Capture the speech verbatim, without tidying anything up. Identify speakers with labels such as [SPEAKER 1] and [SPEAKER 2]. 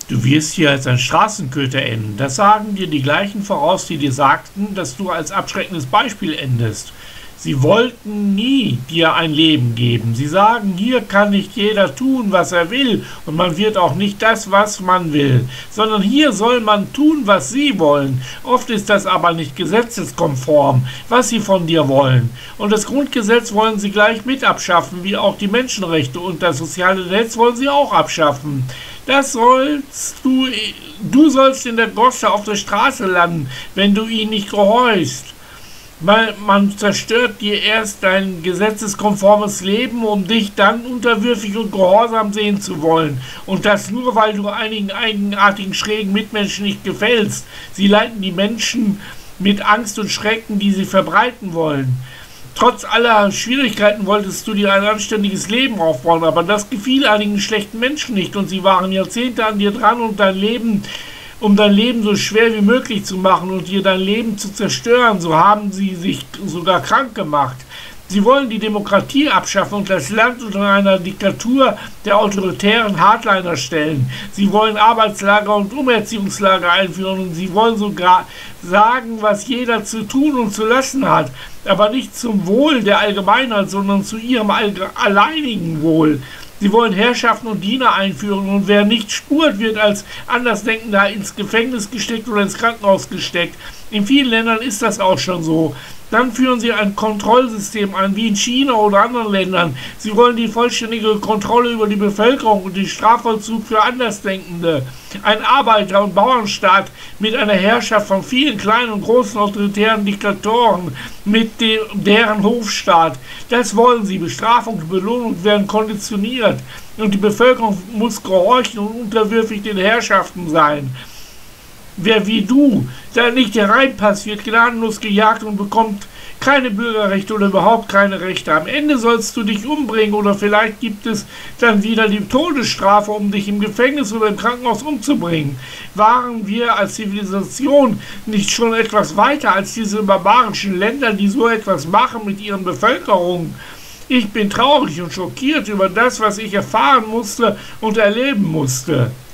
[SPEAKER 1] Du wirst hier als ein Straßenköter enden. Das sagen dir die gleichen voraus, die dir sagten, dass du als abschreckendes Beispiel endest. Sie wollten nie dir ein Leben geben. Sie sagen, hier kann nicht jeder tun, was er will, und man wird auch nicht das, was man will, sondern hier soll man tun, was sie wollen. Oft ist das aber nicht gesetzeskonform, was sie von dir wollen. Und das Grundgesetz wollen sie gleich mit abschaffen, wie auch die Menschenrechte, und das soziale Netz wollen sie auch abschaffen. Das sollst du, du sollst in der Gosse auf der Straße landen, wenn du ihnen nicht gehorchst. Weil man zerstört dir erst dein gesetzeskonformes Leben, um dich dann unterwürfig und gehorsam sehen zu wollen. Und das nur, weil du einigen eigenartigen, schrägen Mitmenschen nicht gefällst. Sie leiten die Menschen mit Angst und Schrecken, die sie verbreiten wollen. Trotz aller Schwierigkeiten wolltest du dir ein anständiges Leben aufbauen, aber das gefiel einigen schlechten Menschen nicht, und sie waren Jahrzehnte an dir dran, und dein Leben... um dein Leben so schwer wie möglich zu machen und dir dein Leben zu zerstören. So haben sie sich sogar krank gemacht. Sie wollen die Demokratie abschaffen und das Land unter einer Diktatur der autoritären Hardliner stellen. Sie wollen Arbeitslager und Umerziehungslager einführen, und sie wollen sogar sagen, was jeder zu tun und zu lassen hat. Aber nicht zum Wohl der Allgemeinheit, sondern zu ihrem alleinigen Wohl. Sie wollen Herrschaften und Diener einführen, und wer nicht spurt, wird als Andersdenkender ins Gefängnis gesteckt oder ins Krankenhaus gesteckt. In vielen Ländern ist das auch schon so. Dann führen sie ein Kontrollsystem ein, wie in China oder anderen Ländern. Sie wollen die vollständige Kontrolle über die Bevölkerung und den Strafvollzug für Andersdenkende. Ein Arbeiter- und Bauernstaat mit einer Herrschaft von vielen kleinen und großen autoritären Diktatoren, mit dem, deren Hofstaat. Das wollen sie. Bestrafung und Belohnung werden konditioniert. Und die Bevölkerung muss gehorchen und unterwürfig den Herrschaften sein. Wer wie du da nicht hereinpasst, wird gnadenlos gejagt und bekommt keine Bürgerrechte oder überhaupt keine Rechte. Am Ende sollst du dich umbringen, oder vielleicht gibt es dann wieder die Todesstrafe, um dich im Gefängnis oder im Krankenhaus umzubringen. Waren wir als Zivilisation nicht schon etwas weiter als diese barbarischen Länder, die so etwas machen mit ihren Bevölkerungen? Ich bin traurig und schockiert über das, was ich erfahren musste und erleben musste.